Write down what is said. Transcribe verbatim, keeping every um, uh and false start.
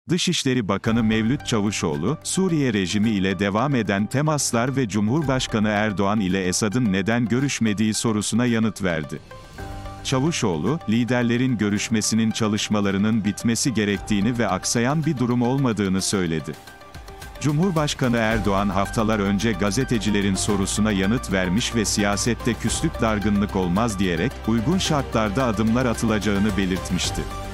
Dışişleri Bakanı Mevlüt Çavuşoğlu, Suriye rejimi ile devam eden temaslar ve Cumhurbaşkanı Erdoğan ile Esad'ın neden görüşmediği sorusuna yanıt verdi. Çavuşoğlu, liderlerin görüşmesinin çalışmalarının bitmesi gerektiğini ve aksayan bir durum olmadığını söyledi. Cumhurbaşkanı Erdoğan haftalar önce gazetecilerin sorusuna yanıt vermiş ve siyasette küslük dargınlık olmaz diyerek, uygun şartlarda adımlar atılacağını belirtmişti.